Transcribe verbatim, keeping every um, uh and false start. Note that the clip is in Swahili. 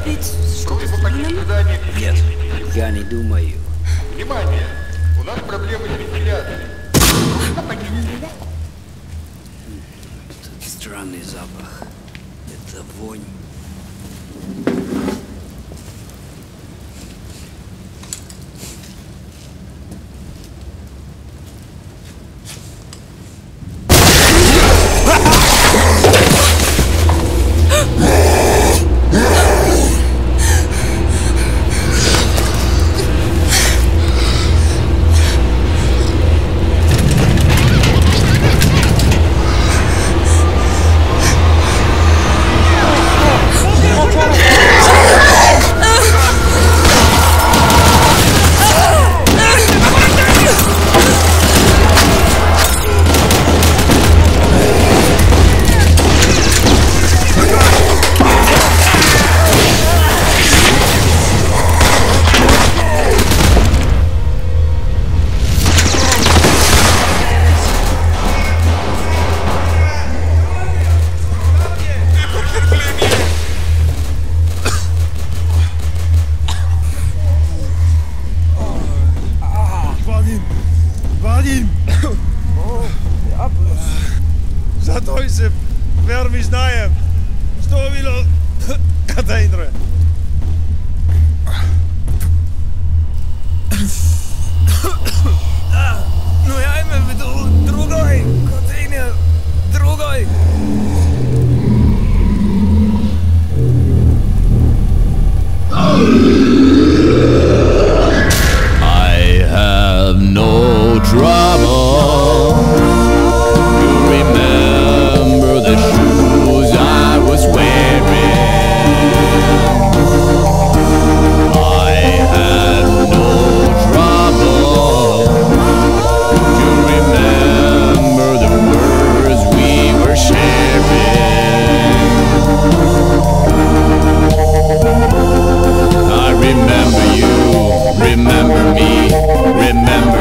Просьба покинуть здание. Нет, я не думаю. Внимание! У нас проблемы с вентиляцией. Тут странный запах. Это вонь. Той се верми знаем. Што било катедра. Но ја име виду другој контейнер. Другој. I have no trouble. You remember the shoes I was wearing? I had no trouble. You remember the words we were sharing? I remember you, remember me, remember